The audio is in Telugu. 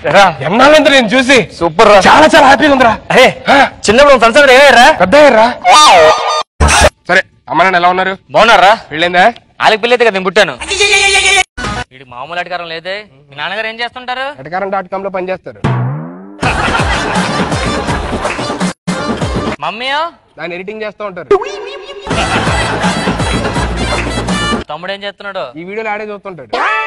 ఎన్నాళ్ళంతా నేను చూసి సూపర్ రా, చాలా చాలా హ్యాపీగా ఉందిరా. అరే చిన్నప్పుడు ఫ్రెండ్స్ అందరూ ఏమయ్యారా? పెద్ద అయ్యారా? సరే అమ్మ నాన్న ఎలా ఉన్నారు? బాగున్నారా? పెళ్ళైందా? వాళ్ళకి పెళ్ళైతే కదా నేను పుట్టాను. వీడికి మామూలు అధికారం లేదే. మీ నాన్నగారు ఏం చేస్తుంటారు? ఎటకారం.com లో పనిచేస్తారు. మమ్మీయో దాన్ని ఎడిటింగ్ చేస్తూ ఉంటారు. తమ్ముడు ఏం చేస్తున్నాడు? ఈ వీడియోలో ఆడే చూస్తుంటాడు.